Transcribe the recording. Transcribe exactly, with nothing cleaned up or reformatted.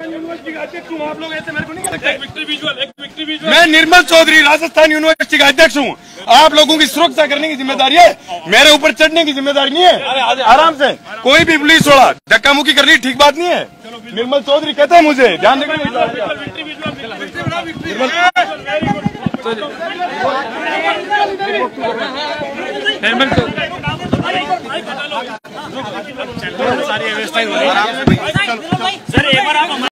University का अध्यक्ष हूँ, आप लोग ऐसे मेरे को नहीं कर सकते। मैं निर्मल चौधरी राजस्थान यूनिवर्सिटी का अध्यक्ष हूँ। आप लोगों की सुरक्षा करने की जिम्मेदारी है, मेरे ऊपर चढ़ने की जिम्मेदारी नहीं है। आराम से कोई भी पुलिस वाला धक्का मुक्की करनी ठीक बात नहीं है। निर्मल चौधरी कहते हैं मुझे ध्यान देना। सारी व्यवस्था